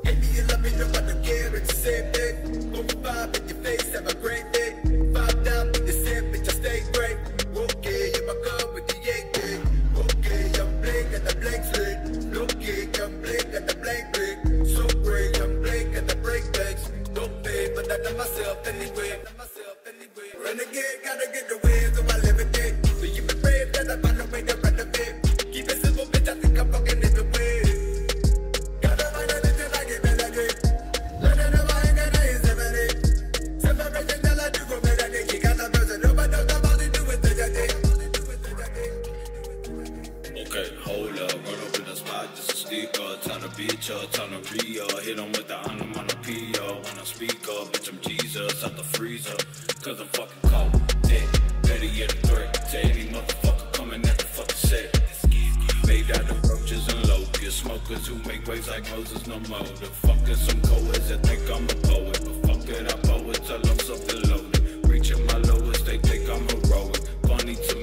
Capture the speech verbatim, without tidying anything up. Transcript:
Hate me, you love me, no, I don't care, it's the same thing. Go five in your face, have a great day. Five down with the same, bitch, I stay great. Okay, I'm a girl with the eight day. Okay, I'm blank and the blank slick. Okay, I'm blank and the blank brick. So great, I'm blank and the break blanks. Don't pay, but I know myself anyway. Renegade, gotta get the way, so I live it day. So you be brave, that I find a way to run the bit. Keep it simple, bitch, I think I'm fucking in the way. Gotta find a little like it, melody. Learn to know I ain't gonna use seventy. Separation, tell I do go better. You got the person, nobody knows about it, do it to your day. Okay, hold up, run up in the spot, just a sticker. Time to beat ya, time to re-up. Hit em with the onomatopoeia. When I speak up, bitch, I'm Jesus out the freezer. Cause I'm fucking cold, dead, better yet a threat to any motherfucker coming at the fucking set. Made out of roaches and locusts, smokers who make waves like Moses no more. The fucking some goers that think I'm a poet, but fuck it, I poet till I'm something loaded. Reaching my lowest, they think I'm heroic. Funny to